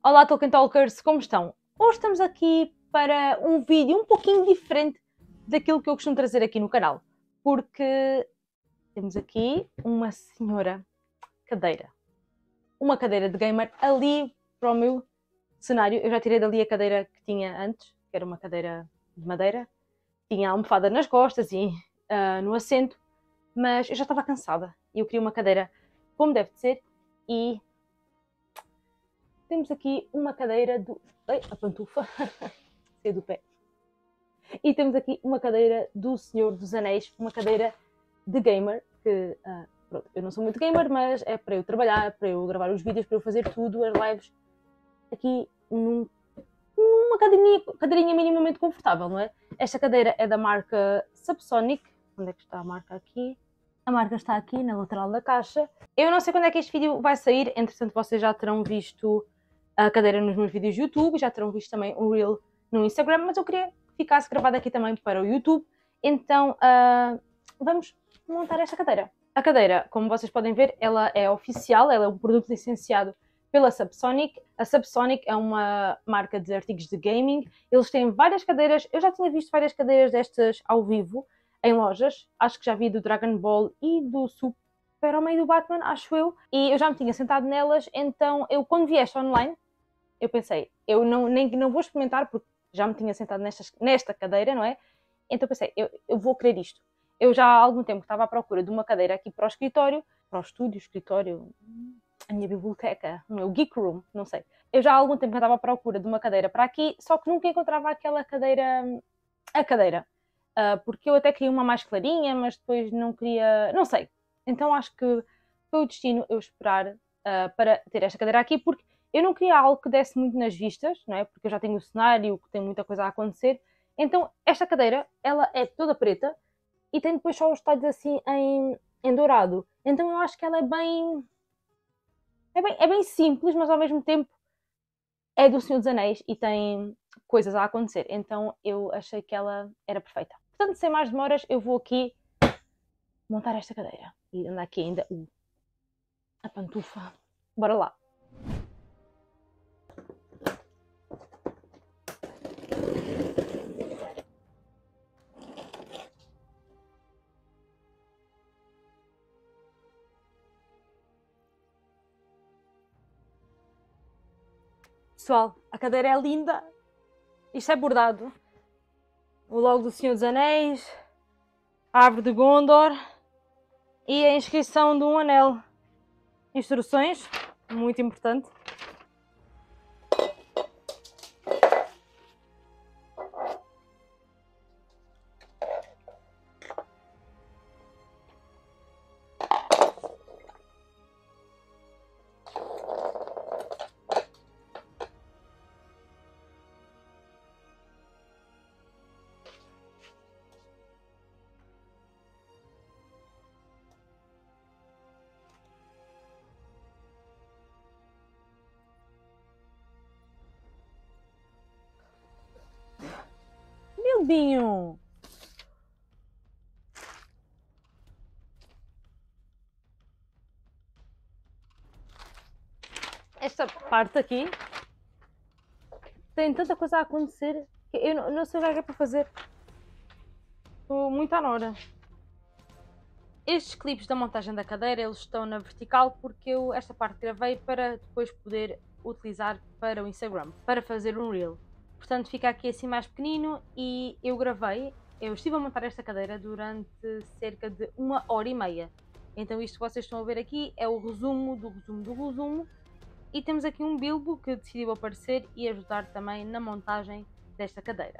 Olá Tolkien Talkers, como estão? Hoje estamos aqui para um vídeo um pouquinho diferente daquilo que eu costumo trazer aqui no canal, porque temos aqui uma senhora cadeira, uma cadeira de gamer ali para o meu cenário. Eu já tirei dali a cadeira que tinha antes, que era uma cadeira de madeira, tinha a almofada nas costas e no assento, mas eu já estava cansada e eu queria uma cadeira como deve de ser. E temos aqui uma cadeira do... Ai, a pantufa saiu do pé. E temos aqui uma cadeira do Senhor dos Anéis, uma cadeira de gamer, que pronto, eu não sou muito gamer, mas é para eu trabalhar, para eu gravar os vídeos, para eu fazer tudo, as lives, aqui numa cadeirinha minimamente confortável, não é? Esta cadeira é da marca Subsonic. Onde é que está a marca aqui? A marca está aqui na lateral da caixa. Eu não sei quando é que este vídeo vai sair, entretanto vocês já terão visto a cadeira nos meus vídeos do YouTube, já terão visto também um reel no Instagram, mas eu queria que ficasse gravado aqui também para o YouTube, então vamos montar esta cadeira. A cadeira, como vocês podem ver, ela é oficial, ela é um produto licenciado pela Subsonic. A Subsonic é uma marca de artigos de gaming, eles têm várias cadeiras, eu já tinha visto várias cadeiras destas ao vivo, em lojas, acho que já vi do Dragon Ball e do Super Homem do Batman, acho eu, e eu já me tinha sentado nelas, então eu quando vi esta online, eu pensei, eu não vou experimentar porque já me tinha sentado nesta cadeira, não é? Então pensei, eu vou querer isto. Eu já há algum tempo estava à procura de uma cadeira aqui para o escritório, para o estúdio, escritório, a minha biblioteca, o meu geek room, não sei. Eu já há algum tempo estava à procura de uma cadeira para aqui, só que nunca encontrava aquela cadeira, a cadeira. Porque eu até queria uma mais clarinha, mas depois não queria, não sei. Então acho que foi o destino eu esperar para ter esta cadeira aqui, porque eu não queria algo que desse muito nas vistas, não é? Porque eu já tenho o cenário, que tem muita coisa a acontecer. Então esta cadeira, ela é toda preta e tem depois só os detalhes assim em dourado. Então eu acho que ela é bem simples, mas ao mesmo tempo é do Senhor dos Anéis e tem coisas a acontecer. Então eu achei que ela era perfeita. Portanto, sem mais demoras, eu vou aqui montar esta cadeira. E anda aqui ainda a pantufa. Bora lá. Pessoal, a cadeira é linda. Isto é bordado. O logo do Senhor dos Anéis, a árvore de Gondor e a inscrição de um anel. Instruções, muito importante. Binho. Esta parte aqui tem tanta coisa a acontecer que eu não sei o que é para fazer. Estou muito à nora. Estes clipes da montagem da cadeira, eles estão na vertical porque eu esta parte gravei para depois poder utilizar para o Instagram, para fazer um reel. Portanto fica aqui assim mais pequenino e eu estive a montar esta cadeira durante cerca de 1h30. Então isto que vocês estão a ver aqui é o resumo do resumo do resumo. E temos aqui um Bilbo que decidiu aparecer e ajudar também na montagem desta cadeira.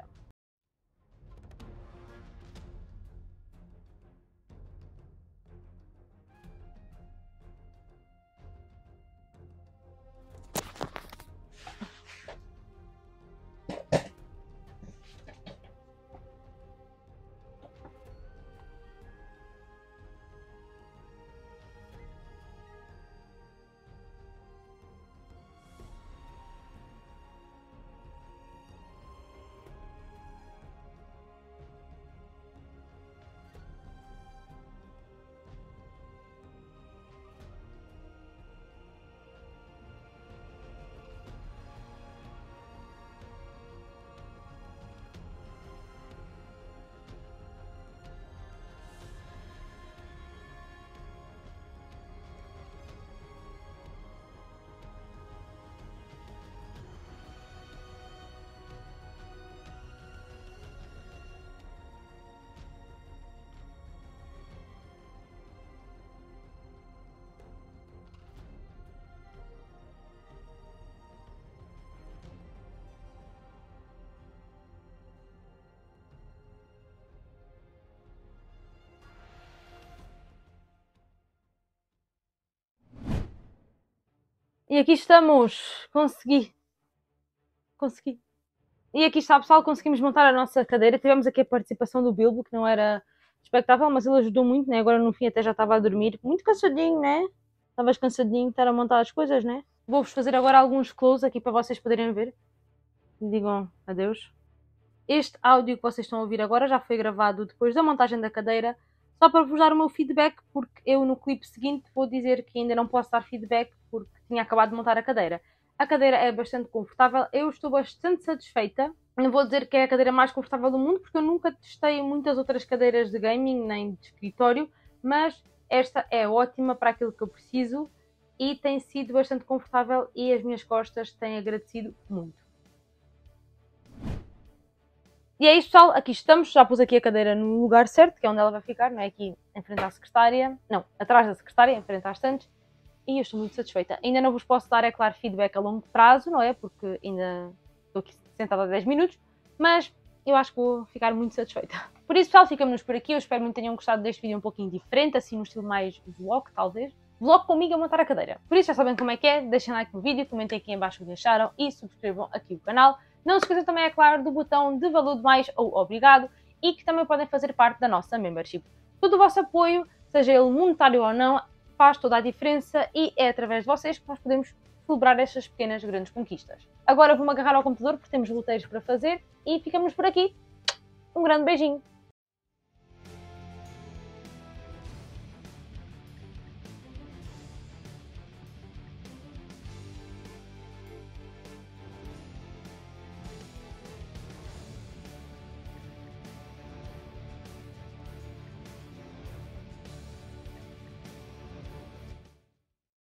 E aqui estamos. Consegui. E aqui está, pessoal, conseguimos montar a nossa cadeira. Tivemos aqui a participação do Bilbo, que não era expectável, mas ele ajudou muito, né? Agora no fim até já estava a dormir. Muito cansadinho, né? Estavas cansadinho de estar a montar as coisas, né? Vou-vos fazer agora alguns close aqui para vocês poderem ver. Digam adeus. Este áudio que vocês estão a ouvir agora já foi gravado depois da montagem da cadeira, só para vos dar o meu feedback, porque eu no clipe seguinte vou dizer que ainda não posso dar feedback porque tinha acabado de montar a cadeira. A cadeira é bastante confortável, eu estou bastante satisfeita. Não vou dizer que é a cadeira mais confortável do mundo, porque eu nunca testei muitas outras cadeiras de gaming, nem de escritório, mas esta é ótima para aquilo que eu preciso e tem sido bastante confortável e as minhas costas têm agradecido muito. E é isto, pessoal, aqui estamos, já pus aqui a cadeira no lugar certo, que é onde ela vai ficar, não é aqui em frente à secretária, não, atrás da secretária, em frente às estantes, e eu estou muito satisfeita. Ainda não vos posso dar, é claro, feedback a longo prazo, não é, porque ainda estou aqui sentada há 10 minutos, mas eu acho que vou ficar muito satisfeita. Por isso, pessoal, ficamos por aqui, eu espero muito que tenham gostado deste vídeo um pouquinho diferente, assim no estilo mais vlog, talvez. Vlog comigo a montar a cadeira. Por isso, já sabem como é que é, deixem like no vídeo, comentem aqui em baixo o que acharam e subscrevam aqui o canal. Não se esqueçam também, é claro, do botão de valor de mais ou obrigado e que também podem fazer parte da nossa membership. Todo o vosso apoio, seja ele monetário ou não, faz toda a diferença e é através de vocês que nós podemos celebrar estas pequenas grandes conquistas. Agora vou-me agarrar ao computador porque temos roteiros para fazer e ficamos por aqui. Um grande beijinho!